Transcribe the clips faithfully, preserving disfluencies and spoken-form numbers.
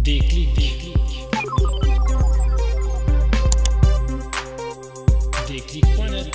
Déclic, déclic. Déclic point net.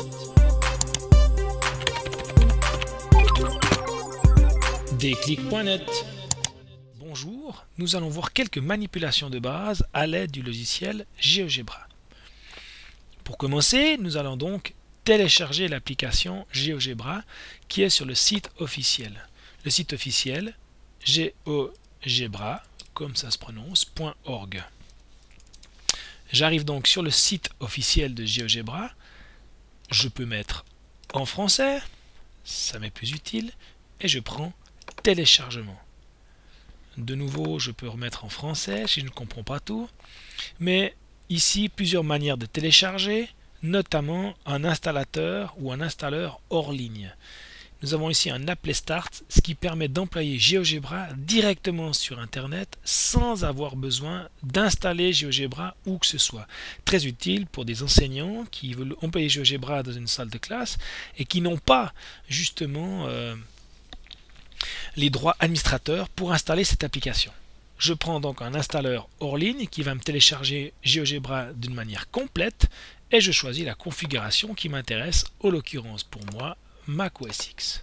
Déclic point net. Bonjour, nous allons voir quelques manipulations de base à l'aide du logiciel GeoGebra. Pour commencer, nous allons donc télécharger l'application GeoGebra qui est sur le site officiel. Le site officiel GeoGebra, comme ça se prononce, .org. J'arrive donc sur le site officiel de GeoGebra. Je peux mettre en français, ça m'est plus utile, et je prends téléchargement. De nouveau, je peux remettre en français si je ne comprends pas tout, mais ici plusieurs manières de télécharger, notamment un installateur ou un installeur hors ligne. Nous avons ici un applet Start, ce qui permet d'employer GeoGebra directement sur Internet sans avoir besoin d'installer GeoGebra où que ce soit. Très utile pour des enseignants qui veulent employer GeoGebra dans une salle de classe et qui n'ont pas justement euh, les droits administrateurs pour installer cette application. Je prends donc un installeur hors ligne qui va me télécharger GeoGebra d'une manière complète et je choisis la configuration qui m'intéresse, en l'occurrence pour moi Mac O S X.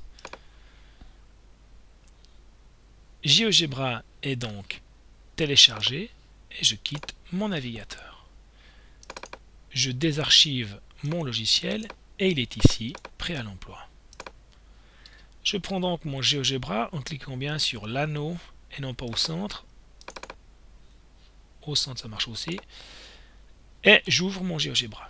GeoGebra est donc téléchargé et je quitte mon navigateur. Je désarchive mon logiciel et il est ici prêt à l'emploi. Je prends donc mon GeoGebra en cliquant bien sur l'anneau et non pas au centre. Au centre ça marche aussi. Et j'ouvre mon GeoGebra.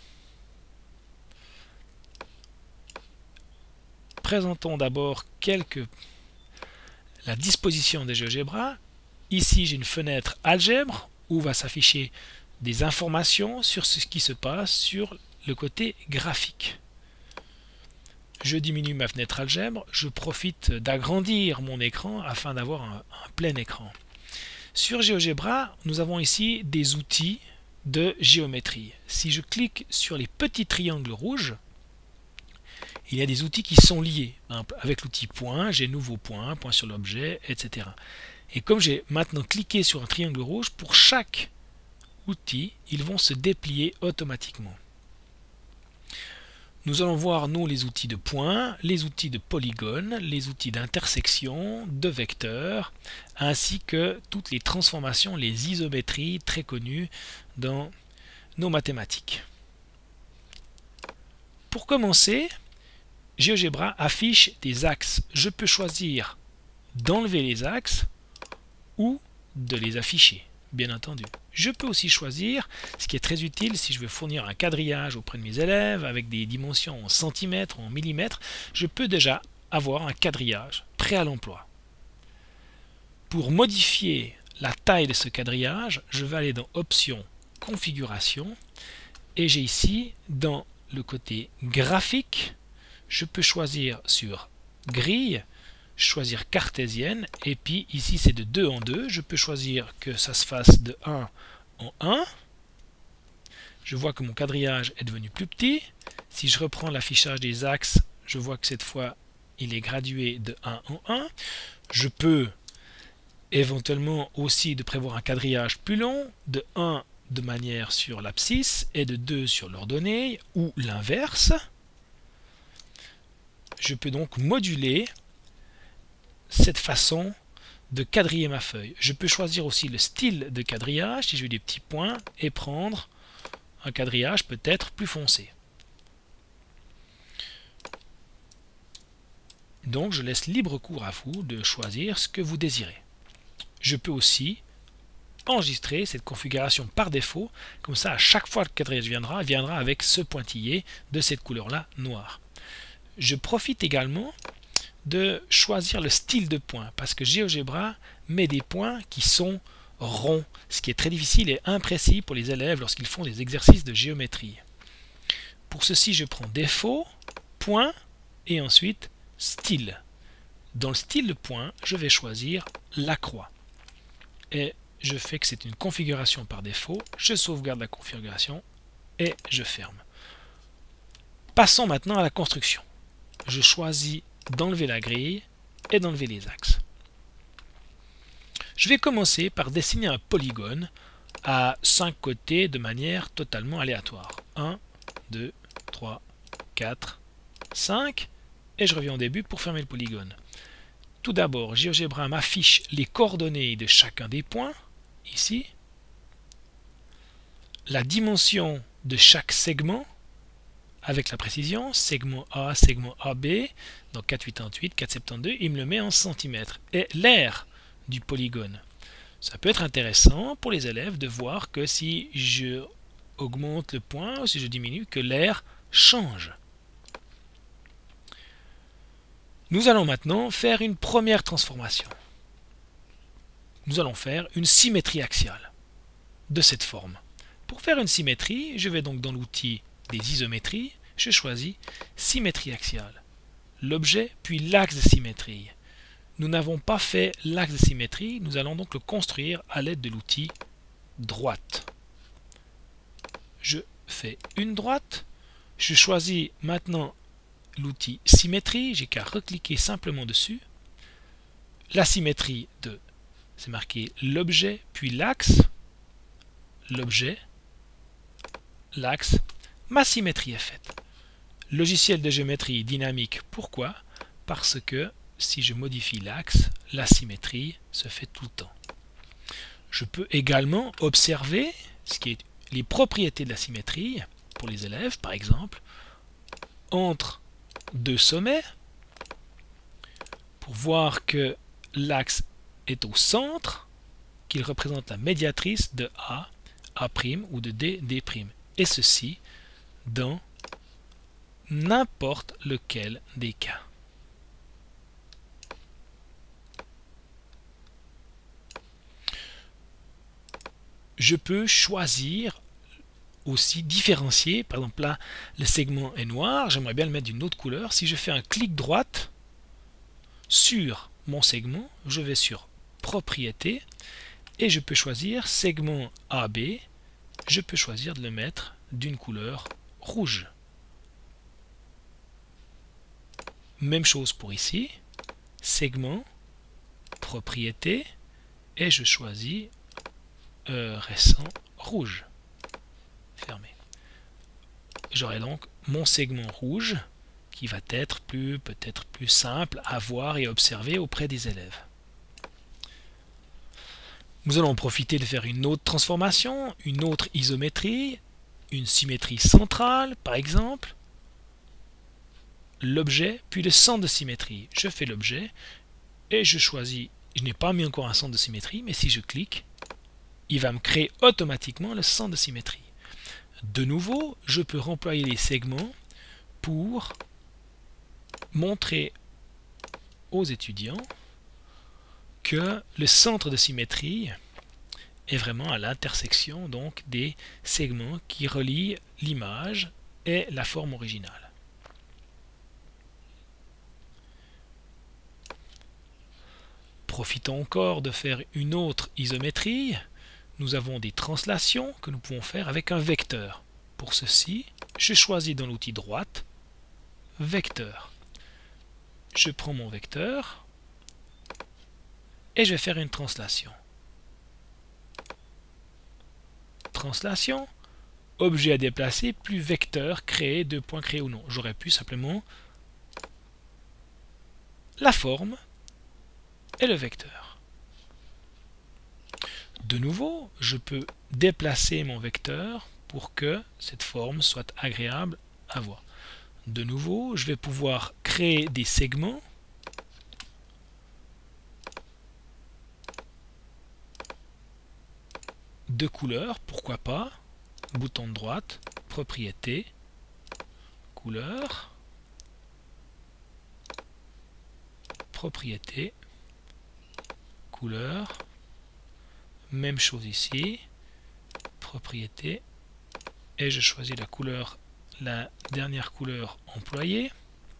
Présentons d'abord quelques la disposition des GeoGebra. Ici j'ai une fenêtre algèbre où va s'afficher des informations sur ce qui se passe sur le côté graphique. Je diminue ma fenêtre algèbre, je profite d'agrandir mon écran afin d'avoir un, un plein écran. Sur GeoGebra, nous avons ici des outils de géométrie. Si je clique sur les petits triangles rouges, il y a des outils qui sont liés. Avec l'outil point, j'ai nouveau point, point sur l'objet, et cetera. Et comme j'ai maintenant cliqué sur un triangle rouge, pour chaque outil, ils vont se déplier automatiquement. Nous allons voir, nous, les outils de point, les outils de polygone, les outils d'intersection, de vecteurs, ainsi que toutes les transformations, les isométries très connues dans nos mathématiques. Pour commencer, GeoGebra affiche des axes. Je peux choisir d'enlever les axes ou de les afficher, bien entendu. Je peux aussi choisir, ce qui est très utile si je veux fournir un quadrillage auprès de mes élèves avec des dimensions en centimètres ou en millimètres, je peux déjà avoir un quadrillage prêt à l'emploi. Pour modifier la taille de ce quadrillage, je vais aller dans Options, Configuration, et j'ai ici, dans le côté graphique, je peux choisir sur grille, choisir cartésienne, et puis ici c'est de deux en deux, je peux choisir que ça se fasse de un en un. Je vois que mon quadrillage est devenu plus petit. Si je reprends l'affichage des axes, je vois que cette fois il est gradué de un en un. Je peux éventuellement aussi de prévoir un quadrillage plus long, de un de manière sur l'abscisse et de deux sur l'ordonnée, ou l'inverse. Je peux donc moduler cette façon de quadriller ma feuille. Je peux choisir aussi le style de quadrillage, si je veux des petits points, et prendre un quadrillage peut-être plus foncé. Donc je laisse libre cours à vous de choisir ce que vous désirez. Je peux aussi enregistrer cette configuration par défaut, comme ça à chaque fois que le quadrillage viendra, il viendra avec ce pointillé de cette couleur-là, noire. Je profite également de choisir le style de point, parce que GeoGebra met des points qui sont ronds, ce qui est très difficile et imprécis pour les élèves lorsqu'ils font des exercices de géométrie. Pour ceci, je prends Défaut, Point, et ensuite Style. Dans le style de point, je vais choisir la croix. Et je fais que c'est une configuration par défaut, je sauvegarde la configuration, et je ferme. Passons maintenant à la construction. Je choisis d'enlever la grille et d'enlever les axes. Je vais commencer par dessiner un polygone à cinq côtés de manière totalement aléatoire. un, deux, trois, quatre, cinq. Et je reviens au début pour fermer le polygone. Tout d'abord, GeoGebra m'affiche les coordonnées de chacun des points, ici. La dimension de chaque segment, avec la précision, segment A, segment A B, donc quatre virgule quatre-vingt-huit, quatre virgule soixante-douze, il me le met en centimètres. Et l'aire du polygone. Ça peut être intéressant pour les élèves de voir que si je augmente le point ou si je diminue, que l'aire change. Nous allons maintenant faire une première transformation. Nous allons faire une symétrie axiale de cette forme. Pour faire une symétrie, je vais donc dans l'outil des isométries, je choisis symétrie axiale. L'objet puis l'axe de symétrie. Nous n'avons pas fait l'axe de symétrie, nous allons donc le construire à l'aide de l'outil droite. Je fais une droite, je choisis maintenant l'outil symétrie, j'ai qu'à recliquer simplement dessus. La symétrie de, c'est marqué l'objet puis l'axe, l'objet, l'axe, ma symétrie est faite. Logiciel de géométrie dynamique, pourquoi? Parce que si je modifie l'axe, la symétrie se fait tout le temps. Je peux également observer ce qui est les propriétés de la symétrie pour les élèves, par exemple, entre deux sommets, pour voir que l'axe est au centre, qu'il représente la médiatrice de A, A' ou de D, D'. Et ceci dans n'importe lequel des cas. Je peux choisir aussi différencier, par exemple là le segment est noir, j'aimerais bien le mettre d'une autre couleur. Si je fais un clic droite sur mon segment, je vais sur propriétés et je peux choisir segment A B, je peux choisir de le mettre d'une couleur rouge. Même chose pour ici, segment, propriété et je choisis euh, récent rouge. Fermé. J'aurai donc mon segment rouge qui va être plus peut-être plus simple à voir et observer auprès des élèves. Nous allons profiter de faire une autre transformation, une autre isométrie, une symétrie centrale par exemple, l'objet puis le centre de symétrie. Je fais l'objet et je choisis, je n'ai pas mis encore un centre de symétrie, mais si je clique, il va me créer automatiquement le centre de symétrie. De nouveau, je peux remployer les segments pour montrer aux étudiants que le centre de symétrie est vraiment à l'intersection donc des segments qui relient l'image et la forme originale. Profitons encore de faire une autre isométrie. Nous avons des translations que nous pouvons faire avec un vecteur. Pour ceci, je choisis dans l'outil droite, vecteur. Je prends mon vecteur et je vais faire une translation. Translation, objet à déplacer, plus vecteur créé, deux points créés ou non. J'aurais pu simplement la forme et le vecteur. De nouveau, je peux déplacer mon vecteur pour que cette forme soit agréable à voir. De nouveau, je vais pouvoir créer des segments. De couleurs, pourquoi pas. Bouton de droite, propriété, couleur, propriété, couleur. Même chose ici, propriété, et je choisis la couleur, la dernière couleur employée.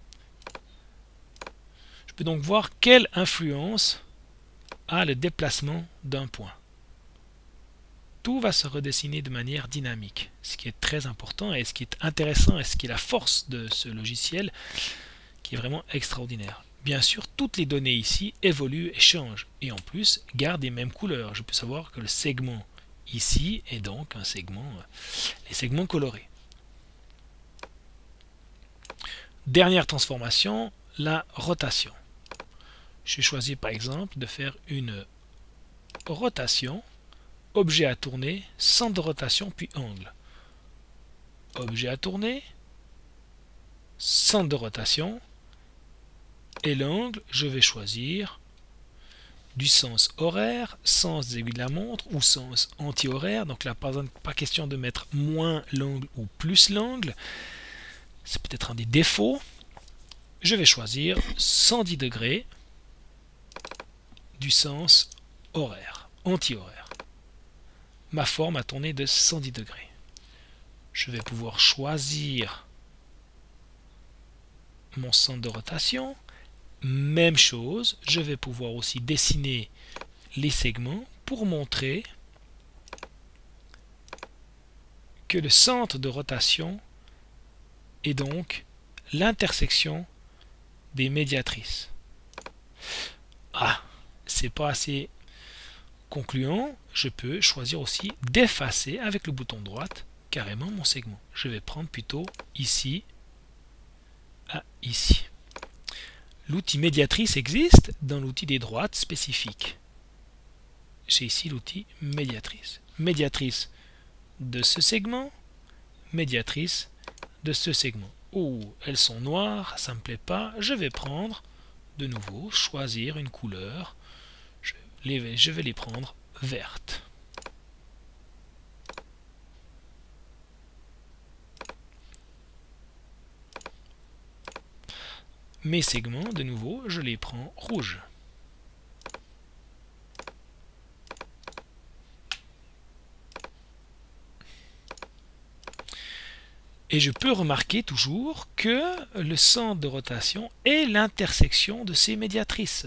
Je peux donc voir quelle influence a le déplacement d'un point. Tout va se redessiner de manière dynamique, ce qui est très important et ce qui est intéressant et ce qui est la force de ce logiciel qui est vraiment extraordinaire. bien sûr, toutes les données ici évoluent et changent. Et en plus, gardent les mêmes couleurs. Je peux savoir que le segment ici est donc un segment, les segments colorés. Dernière transformation, la rotation. Je choisis par exemple de faire une rotation, objet à tourner, centre de rotation, puis angle. Objet à tourner, centre de rotation, et l'angle, je vais choisir du sens horaire, sens des aiguilles de la montre ou sens anti-horaire. Donc là, pas, pas question de mettre moins l'angle ou plus l'angle. C'est peut-être un des défauts. Je vais choisir cent dix degrés du sens horaire, anti-horaire. Ma forme a tourné de cent dix degrés. Je vais pouvoir choisir mon centre de rotation. Même chose, je vais pouvoir aussi dessiner les segments pour montrer que le centre de rotation est donc l'intersection des médiatrices. Ah, c'est pas assez concluant, je peux choisir aussi d'effacer avec le bouton droite carrément mon segment. Je vais prendre plutôt ici à ici. L'outil médiatrice existe dans l'outil des droites spécifiques. J'ai ici l'outil médiatrice. Médiatrice de ce segment, médiatrice de ce segment. Oh, elles sont noires, ça ne me plaît pas. Je vais prendre de nouveau, choisir une couleur. Je, les, je vais les prendre vertes. Mes segments, de nouveau, je les prends rouges. Et je peux remarquer toujours que le centre de rotation est l'intersection de ces médiatrices.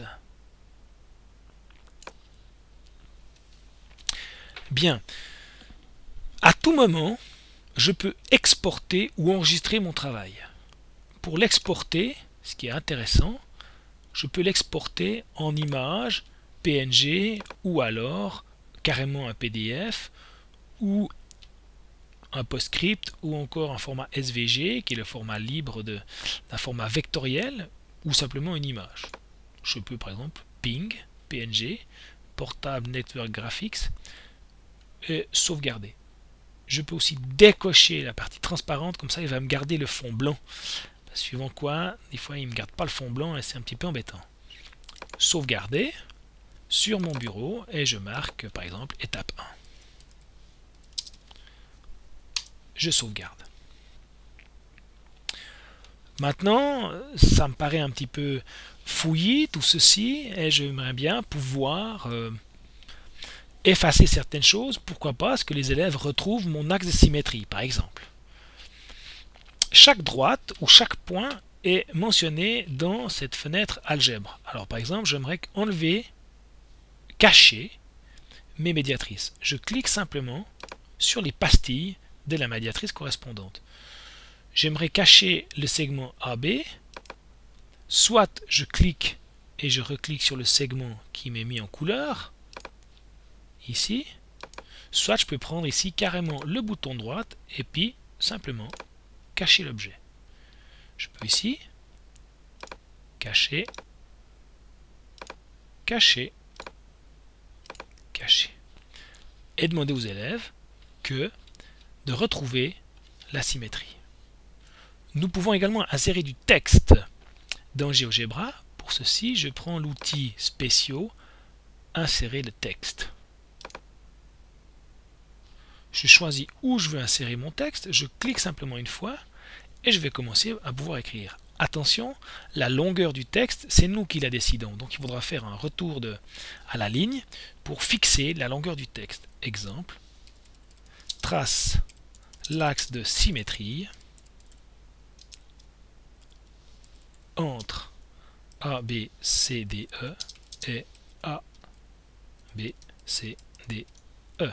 Bien. À tout moment, je peux exporter ou enregistrer mon travail. Pour l'exporter, ce qui est intéressant, je peux l'exporter en image, P N G ou alors carrément un P D F ou un PostScript ou encore un format S V G qui est le format libre d'un format vectoriel ou simplement une image. Je peux par exemple ping, P N G, Portable Network Graphics et sauvegarder. Je peux aussi décocher la partie transparente, comme ça il va me garder le fond blanc. Suivant quoi, des fois il ne me garde pas le fond blanc et c'est un petit peu embêtant. Sauvegarder sur mon bureau et je marque par exemple étape un. Je sauvegarde. Maintenant, ça me paraît un petit peu fouillis tout ceci et j'aimerais bien pouvoir euh, effacer certaines choses. Pourquoi pas? Parce que les élèves retrouvent mon axe de symétrie, par exemple. Chaque droite ou chaque point est mentionné dans cette fenêtre algèbre. Alors par exemple, j'aimerais enlever, cacher mes médiatrices. Je clique simplement sur les pastilles de la médiatrice correspondante. J'aimerais cacher le segment A B. Soit je clique et je reclique sur le segment qui m'est mis en couleur, ici. Soit je peux prendre ici carrément le bouton droite et puis simplement cacher l'objet. Je peux ici cacher, cacher, cacher. Et demander aux élèves que de retrouver la symétrie. Nous pouvons également insérer du texte dans GeoGebra. Pour ceci, je prends l'outil spéciaux, insérer le texte. Je choisis où je veux insérer mon texte, je clique simplement une fois et je vais commencer à pouvoir écrire. Attention, la longueur du texte, c'est nous qui la décidons. Donc il faudra faire un retour de, à la ligne pour fixer la longueur du texte. Exemple, trace l'axe de symétrie entre A, B, C, D, E et A, B, C, D, E.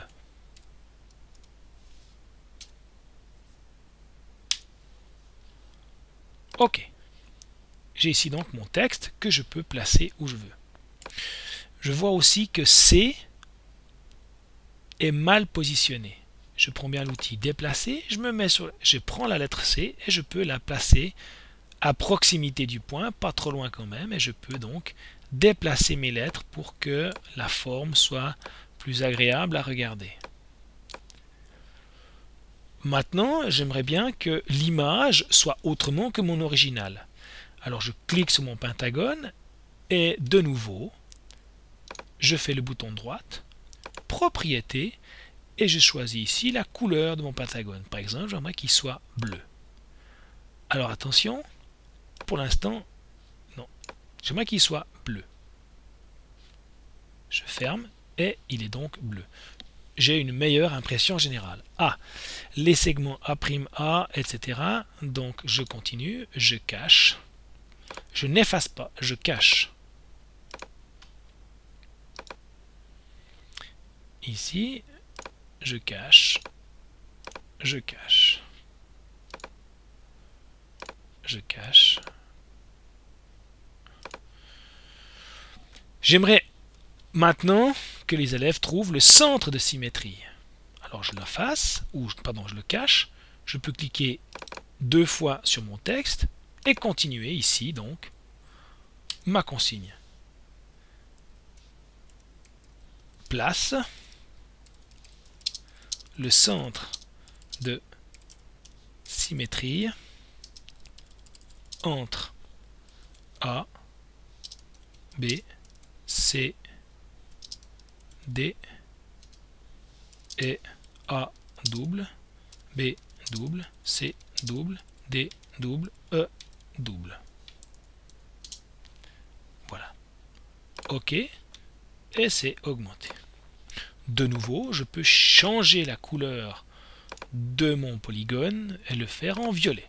Ok. J'ai ici donc mon texte que je peux placer où je veux. Je vois aussi que C est mal positionné. Je prends bien l'outil déplacer, je me mets sur, je prends la lettre C et je peux la placer à proximité du point, pas trop loin quand même, et je peux donc déplacer mes lettres pour que la forme soit plus agréable à regarder. Maintenant, j'aimerais bien que l'image soit autrement que mon original. Alors je clique sur mon pentagone et de nouveau, je fais le bouton droite, propriété, et je choisis ici la couleur de mon pentagone. Par exemple, j'aimerais qu'il soit bleu. Alors attention, pour l'instant, non. J'aimerais qu'il soit bleu. Je ferme et il est donc bleu. J'ai une meilleure impression générale. Ah, les segments A', A, et cetera. Donc je continue, je cache. Je n'efface pas, je cache. Ici, je cache, je cache, je cache. J'aimerais maintenant que les élèves trouvent le centre de symétrie. Alors je l'efface, ou pardon, je le cache. Je peux cliquer deux fois sur mon texte et continuer ici donc ma consigne. Place le centre de symétrie entre A, B, C, D et A double, B double, C double, D double, E double. Voilà. OK. Et c'est augmenté. De nouveau, je peux changer la couleur de mon polygone et le faire en violet.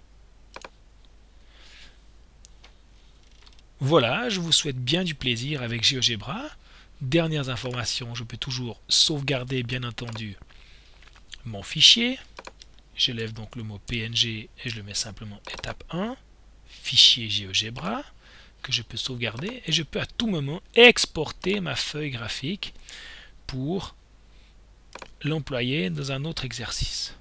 Voilà, je vous souhaite bien du plaisir avec GeoGebra. Dernières informations, je peux toujours sauvegarder bien entendu mon fichier. Je lève donc le mot P N G et je le mets simplement étape un, fichier GeoGebra, que je peux sauvegarder et je peux à tout moment exporter ma feuille graphique pour l'employer dans un autre exercice.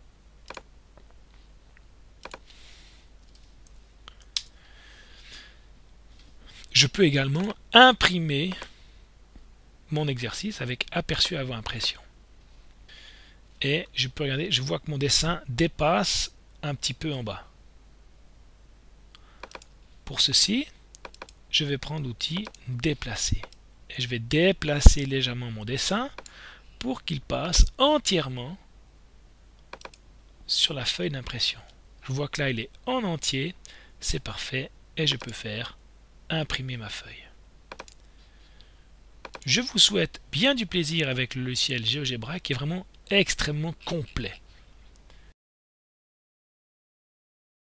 Je peux également imprimer mon exercice avec aperçu avant impression. Et je peux regarder, je vois que mon dessin dépasse un petit peu en bas. Pour ceci, je vais prendre l'outil déplacer. Et je vais déplacer légèrement mon dessin pour qu'il passe entièrement sur la feuille d'impression. Je vois que là il est en entier, c'est parfait et je peux faire imprimer ma feuille. Je vous souhaite bien du plaisir avec le logiciel GeoGebra qui est vraiment extrêmement complet.